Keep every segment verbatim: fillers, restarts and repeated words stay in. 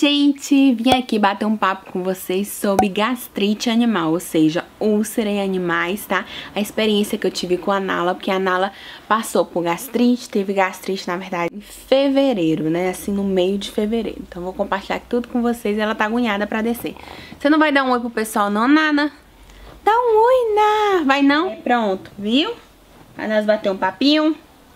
gente! Vim aqui bater um papo com vocês sobre gastrite animal, ou seja, úlcera em animais, tá? A experiência que eu tive com a Nala, porque a Nala passou por gastrite, teve gastrite, na verdade, em fevereiro, né? Assim, no meio de fevereiro. Então, vou compartilhar tudo com vocês. Ela tá agoniada pra descer. Você não vai dar um oi pro pessoal, não, Nana? Dá um oi, Ná! Vai não? É, pronto, viu? Aí nós bater um papinho.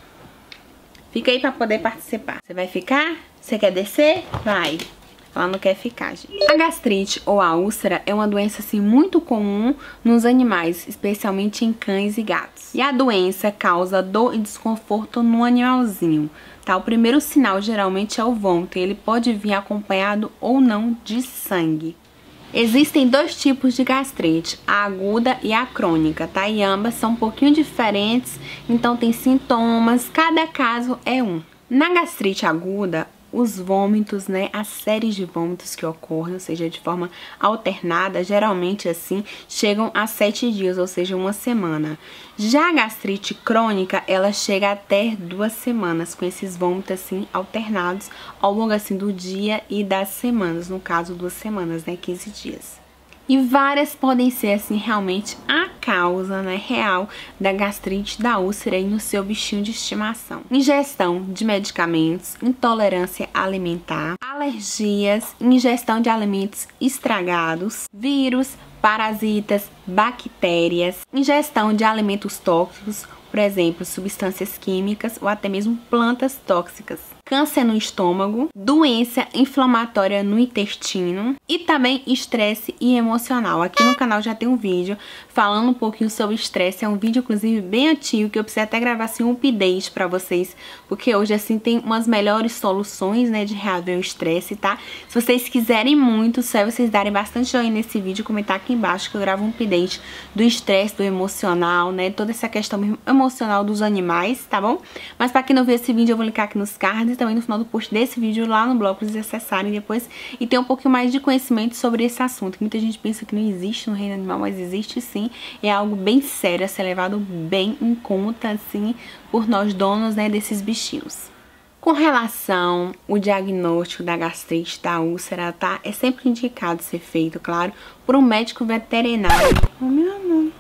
Fica aí pra poder participar. Você vai ficar? Você quer descer? Vai. Ela não quer ficar, gente. A gastrite ou a úlcera é uma doença assim muito comum nos animais, especialmente em cães e gatos. E a doença causa dor e desconforto no animalzinho, tá? O primeiro sinal geralmente é o vômito, e ele pode vir acompanhado ou não de sangue. Existem dois tipos de gastrite, a aguda e a crônica, tá? E ambas são um pouquinho diferentes, então tem sintomas, cada caso é um. Na gastrite aguda, os vômitos, né, as séries de vômitos que ocorrem, ou seja, de forma alternada, geralmente assim, chegam a sete dias, ou seja, uma semana. Já a gastrite crônica, ela chega até duas semanas, com esses vômitos assim, alternados ao longo assim do dia e das semanas, no caso duas semanas, né, quinze dias. E várias podem ser, assim, realmente a causa, né, real da gastrite, da úlcera aí no seu bichinho de estimação. Ingestão de medicamentos, intolerância alimentar, alergias, ingestão de alimentos estragados, vírus, parasitas, bactérias, ingestão de alimentos tóxicos, por exemplo, substâncias químicas ou até mesmo plantas tóxicas. Câncer no estômago, doença inflamatória no intestino e também estresse e emocional. Aqui no canal já tem um vídeo falando um pouquinho sobre estresse, é um vídeo inclusive bem antigo que eu precisei até gravar assim um update pra vocês, porque hoje assim tem umas melhores soluções, né, de reaver o estresse, tá? Se vocês quiserem muito, só vocês darem bastante joinha nesse vídeo e comentar aqui embaixo que eu gravo um update do estresse, do emocional, né, toda essa questão mesmo emocional dos animais, tá bom? Mas pra quem não viu esse vídeo, eu vou linkar aqui nos cards também no final do post desse vídeo lá no blog pra vocês acessarem depois e ter um pouquinho mais de conhecimento sobre esse assunto. Muita gente pensa que não existe no reino animal, mas existe sim. É algo bem sério a ser levado bem em conta, assim, por nós donos, né, desses bichinhos. Com relação ao diagnóstico da gastrite, da úlcera, tá? É sempre indicado ser feito, claro, por um médico veterinário. Oh, meu amor.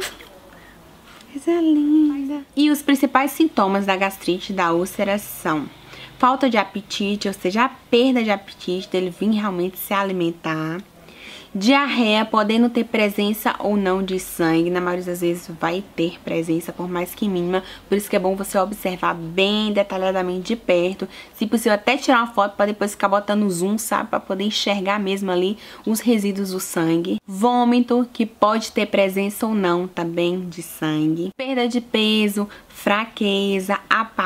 Coisa linda. E os principais sintomas da gastrite e da úlcera são falta de apetite, ou seja, a perda de apetite, dele vir realmente se alimentar. Diarreia, podendo ter presença ou não de sangue, na maioria das vezes vai ter presença, por mais que mínima, por isso que é bom você observar bem detalhadamente de perto, se possível até tirar uma foto para depois ficar botando zoom, sabe, para poder enxergar mesmo ali os resíduos do sangue. Vômito, que pode ter presença ou não também de sangue. Perda de peso, fraqueza,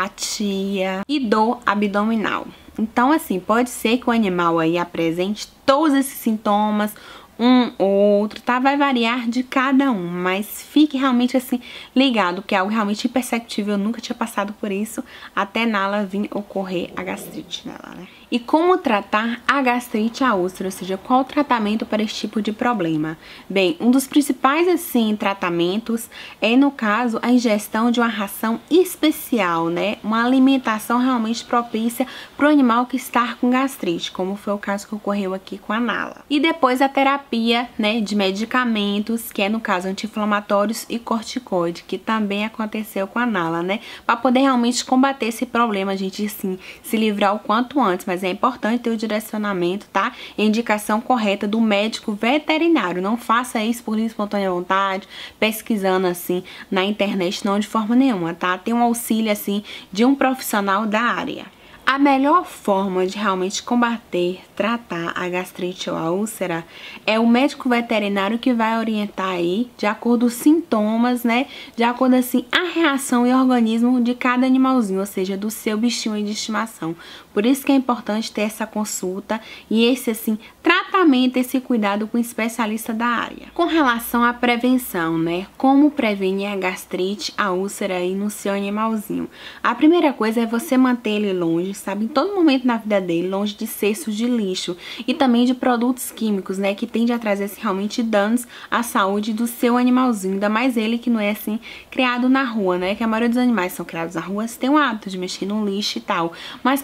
apatia e dor abdominal. Então, assim, pode ser que o animal aí apresente todos esses sintomas, um ou outro, tá? Vai variar de cada um, mas fique realmente assim ligado, que é algo realmente imperceptível. Eu nunca tinha passado por isso até Nala vir ocorrer a gastrite nela, né? E como tratar a gastrite e a úlcera, ou seja, qual o tratamento para esse tipo de problema? Bem, um dos principais, assim, tratamentos é, no caso, a ingestão de uma ração especial, né? Uma alimentação realmente propícia para o animal que está com gastrite, como foi o caso que ocorreu aqui com a Nala. E depois a terapia, né, de medicamentos, que é, no caso, anti-inflamatórios e corticoide, que também aconteceu com a Nala, né? Para poder realmente combater esse problema, a gente, assim, se livrar o quanto antes, mas é importante ter o direcionamento, tá? E a indicação correta do médico veterinário. Não faça isso por livre espontânea vontade, pesquisando assim na internet, não de forma nenhuma, tá? Tem um auxílio assim de um profissional da área. A melhor forma de realmente combater, tratar a gastrite ou a úlcera é o médico veterinário que vai orientar aí, de acordo com os sintomas, né? De acordo, assim, a reação e organismo de cada animalzinho, ou seja, do seu bichinho de estimação. Por isso que é importante ter essa consulta e esse, assim, tratamento, esse cuidado com um especialista da área. Com relação à prevenção, né? Como prevenir a gastrite, a úlcera aí no seu animalzinho? A primeira coisa é você manter ele longe, sabe, em todo momento na vida dele, longe de cestos de lixo e também de produtos químicos, né, que tendem a trazer assim, realmente danos à saúde do seu animalzinho, ainda mais ele que não é assim criado na rua, né, que a maioria dos animais são criados na rua, tem o hábito de mexer no lixo e tal, mas para quem não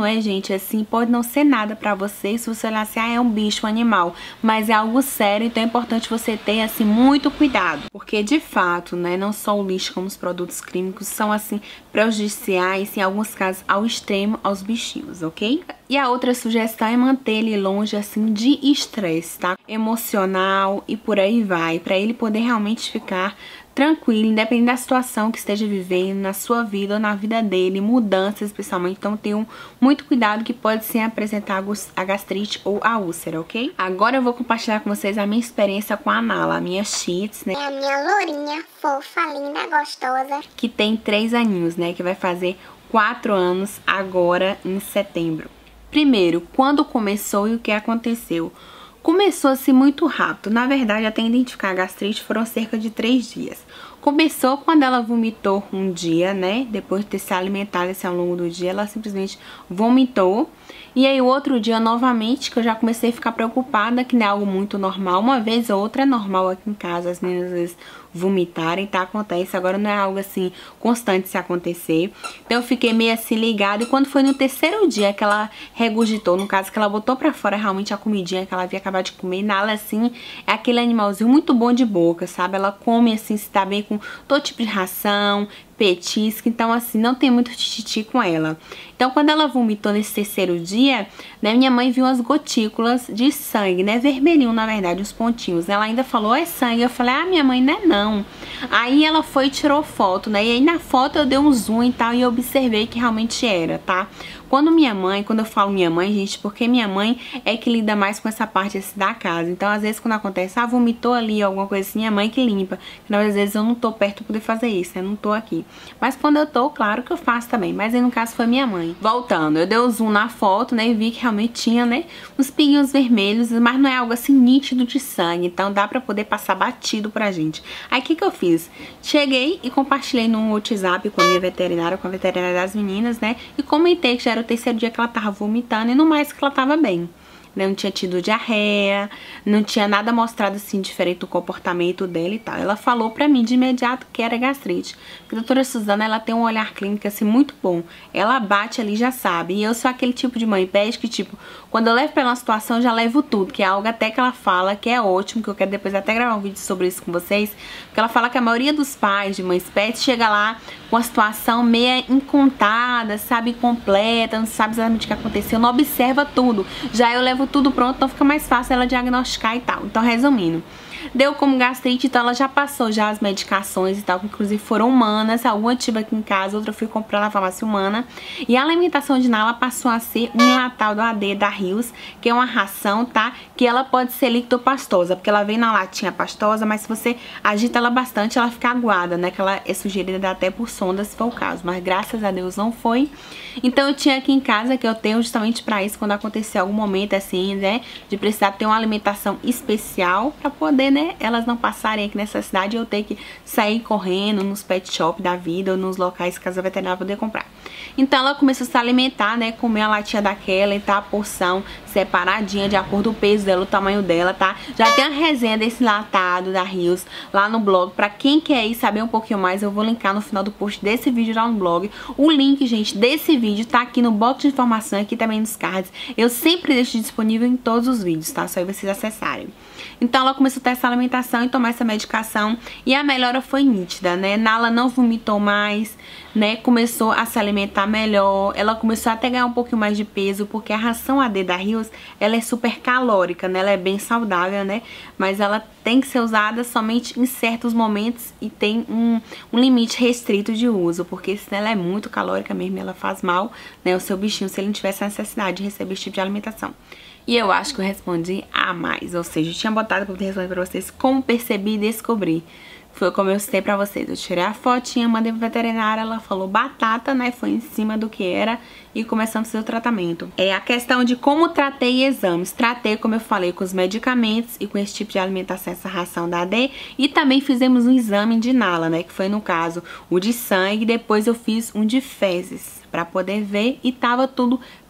não é, gente, assim, pode não ser nada pra você se você olhar assim, ah, é um bicho, um animal, mas é algo sério, então é importante você ter, assim, muito cuidado, porque de fato, né, não só o lixo como os produtos químicos são, assim, prejudiciais, em alguns casos, ao extremo aos bichinhos, ok? E a outra sugestão é manter ele longe, assim, de estresse, tá? Emocional e por aí vai, pra ele poder realmente ficar tranquilo, independente da situação que esteja vivendo na sua vida ou na vida dele, mudanças especialmente, então tenham muito cuidado que pode sim apresentar a gastrite ou a úlcera, ok? Agora eu vou compartilhar com vocês a minha experiência com a Nala, a minha Shih Tzu, né? É a minha lourinha, fofa, linda, gostosa. Que tem três aninhos, né? Que vai fazer quatro anos agora em setembro. Primeiro, quando começou e o que aconteceu? Começou assim muito rápido, na verdade até identificar a gastrite foram cerca de três dias. Começou quando ela vomitou um dia, né, depois de ter se alimentado assim, ao longo do dia, ela simplesmente vomitou. E aí o outro dia novamente que eu já comecei a ficar preocupada, que não é algo muito normal, uma vez ou outra é normal aqui em casa, as meninas às vezes vomitarem, tá, acontece, agora não é algo assim constante se acontecer. Então eu fiquei meio assim ligada e quando foi no terceiro dia que ela regurgitou, no caso que ela botou pra fora realmente a comidinha que ela havia acabado de comer, Nala assim, é aquele animalzinho muito bom de boca, sabe, ela come assim, se tá bem com todo tipo de ração, petisco, então assim, não tem muito tititi com ela. Então quando ela vomitou nesse terceiro dia, né, minha mãe viu as gotículas de sangue, né, vermelhinho na verdade, os pontinhos, ela ainda falou, é sangue, eu falei, ah, minha mãe, não é não. Aí ela foi e tirou foto, né, e aí na foto eu dei um zoom e tal, e eu observei que realmente era, tá? Quando minha mãe, quando eu falo minha mãe, gente, porque minha mãe é que lida mais com essa parte assim, da casa. Então, às vezes, quando acontece, ah, vomitou ali, alguma coisa assim, minha mãe que limpa. Então, às vezes, eu não tô perto pra poder fazer isso, né? Não tô aqui. Mas quando eu tô, claro que eu faço também. Mas aí, no caso, foi minha mãe. Voltando, eu dei o zoom na foto, né? E vi que realmente tinha, né? Uns pinguinhos vermelhos, mas não é algo assim nítido de sangue. Então, dá pra poder passar batido pra gente. Aí, o que que eu fiz? Cheguei e compartilhei no WhatsApp com a minha veterinária, com a veterinária das meninas, né? E comentei que já era o terceiro dia que ela tava vomitando e no mais que ela tava bem. Não tinha tido diarreia, não tinha nada mostrado assim diferente do comportamento dela e tal. Ela falou pra mim de imediato que era gastrite. Porque a doutora Suzana, ela tem um olhar clínico assim muito bom. Ela bate ali, já sabe. E eu sou aquele tipo de mãe pede que tipo, quando eu levo pra uma situação, eu já levo tudo. Que é algo até que ela fala que é ótimo, que eu quero depois até gravar um vídeo sobre isso com vocês. Porque ela fala que a maioria dos pais de mães pets chega lá com a situação meia incontada, sabe, completa, não sabe exatamente o que aconteceu, não observa tudo. Já eu levo tudo pronto, então fica mais fácil ela diagnosticar e tal. Então, resumindo, deu como gastrite, então ela já passou já as medicações e tal, que inclusive foram humanas, alguma eu tive aqui em casa, outra eu fui comprar na farmácia humana. E a alimentação de Nala passou a ser um enlatado A D da Rios, que é uma ração, tá? Que ela pode ser líquido-pastosa, porque ela vem na latinha pastosa, mas se você agita ela bastante, ela fica aguada, né? Que ela é sugerida até por sonda, se for o caso, mas graças a Deus não foi. Então eu tinha aqui em casa, que eu tenho justamente pra isso, quando acontecer algum momento assim, né? De precisar ter uma alimentação especial pra poder, né, elas não passarem aqui nessa cidade e eu ter que sair correndo nos pet shop da vida ou nos locais que a veterinária poder comprar. Então ela começou a se alimentar, né, comer a latinha daquela e tá a porção separadinha de acordo com o peso dela, o tamanho dela, tá? Já tem a resenha desse enlatado da Rios lá no blog, pra quem quer ir saber um pouquinho mais, eu vou linkar no final do post desse vídeo lá no blog. O link, gente, desse vídeo tá aqui no box de informação, aqui também nos cards. Eu sempre deixo disponível em todos os vídeos, tá? Só aí vocês acessarem. Então ela começou a ter essa alimentação e tomar essa medicação e a melhora foi nítida, né? Nala não vomitou mais, né? Começou a se alimentar melhor, ela começou a até ganhar um pouquinho mais de peso, porque a ração A D da Rios, ela é super calórica, né? Ela é bem saudável, né? Mas ela tem que ser usada somente em certos momentos e tem um, um limite restrito de uso, porque senão ela é muito calórica mesmo, ela faz mal, né? O seu bichinho, se ele não tivesse a necessidade de receber esse tipo de alimentação. E eu acho que eu respondi a mais, ou seja, eu tinha botado pra poder responder pra vocês como percebi e descobri. Foi como eu citei pra vocês, eu tirei a fotinha, mandei pra veterinária, ela falou batata, né, foi em cima do que era e começamos a fazer o tratamento. É a questão de como tratei exames, tratei, como eu falei, com os medicamentos e com esse tipo de alimentação, essa ração da A D, e também fizemos um exame de Nala, né, que foi no caso o de sangue, depois eu fiz um de fezes, pra poder ver e tava tudo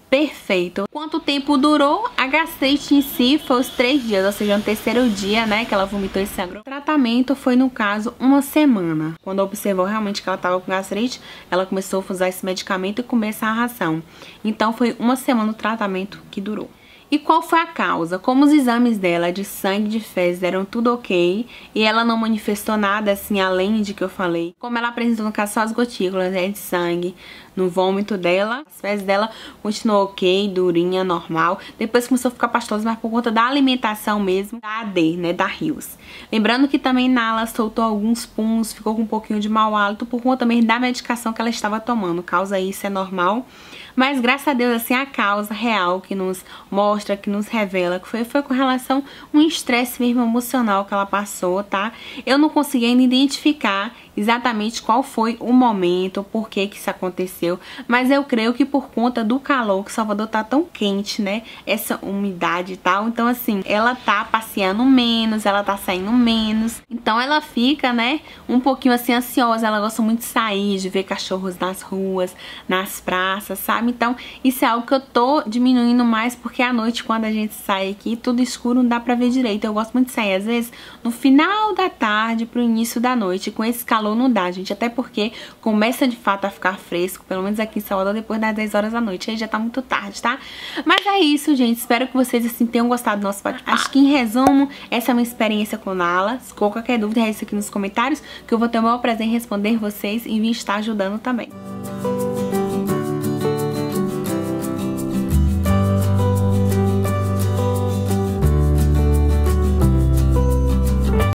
perfeito. Quanto tempo durou? A gastrite em si foi os três dias, ou seja, no terceiro dia, né, que ela vomitou e sangrou. O tratamento foi, no caso, uma semana. Quando observou realmente que ela estava com gastrite, ela começou a usar esse medicamento e comer essa ração. Então foi uma semana o tratamento que durou. E qual foi a causa? Como os exames dela de sangue e de fezes deram tudo ok e ela não manifestou nada assim além de que eu falei. Como ela apresentou no caso só as gotículas, né, de sangue no vômito dela, as fezes dela continuou ok, durinha, normal. Depois começou a ficar pastosa, mas por conta da alimentação mesmo, da A D, né, da Rios. Lembrando que também Nala soltou alguns puns, ficou com um pouquinho de mau hálito por conta também da medicação que ela estava tomando. Causa isso é normal. Mas graças a Deus, assim, a causa real que nos mostra, que nos revela, que foi, foi com relação a um estresse mesmo emocional que ela passou, tá? Eu não consegui ainda identificar exatamente qual foi o momento, por que que isso aconteceu, mas eu creio que por conta do calor, que Salvador tá tão quente, né? Essa umidade e tal, então assim, ela tá passeando menos, ela tá saindo menos, então ela fica, né, um pouquinho assim ansiosa, ela gosta muito de sair, de ver cachorros nas ruas, nas praças, sabe? Então isso é algo que eu tô diminuindo mais, porque à noite quando a gente sai aqui, tudo escuro, não dá pra ver direito. Eu gosto muito de sair às vezes no final da tarde pro início da noite, com esse calor não dá, gente, até porque começa de fato a ficar fresco, pelo menos aqui em Salvador, depois das dez horas da noite, aí já tá muito tarde, tá? Mas é isso, gente, espero que vocês assim tenham gostado do nosso bate-papo. Acho que em resumo, essa é a minha experiência com Nala. Se qualquer dúvida, é isso aqui nos comentários, que eu vou ter o maior prazer em responder vocês e vir estar ajudando também.